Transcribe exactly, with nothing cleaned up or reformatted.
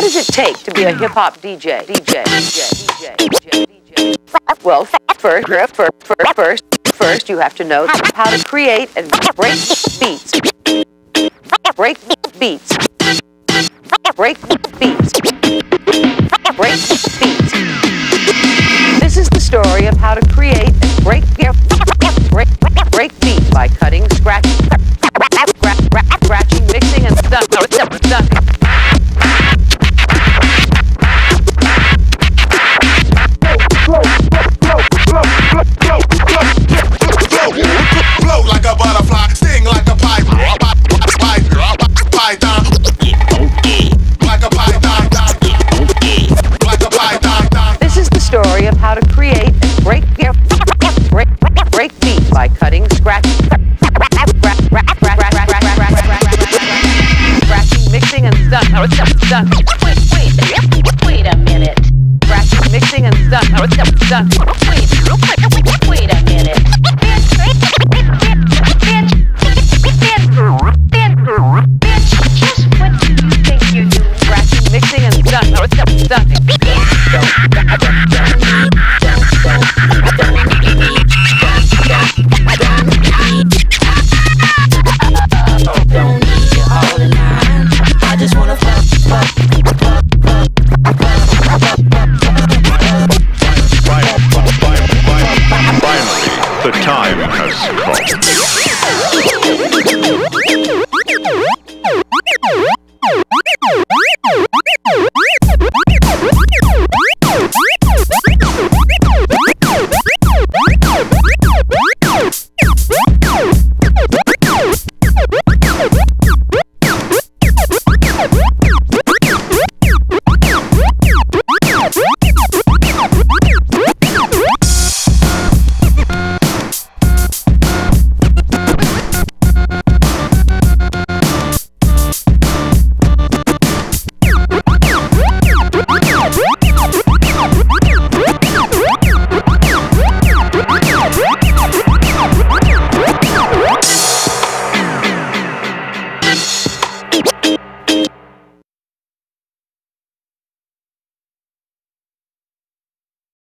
does it take to be a hip-hop D J? D J, D J, D J, D J, D J. Well, first, first, first, first, you have to know how to create and break beats. Break beats. Break beats. Break beats. This is the story of how to create and break break break beats by cutting, scratching, scratching, mixing, and stuff. Blow like a butterfly, sting like a pipe, python, like a python, like a python. This is the story of how to create and break break break beats by cutting, scratching, scratching, mixing, and stuff. Wait, wait, wait a minute. Scratching, mixing, and stuff. Wait,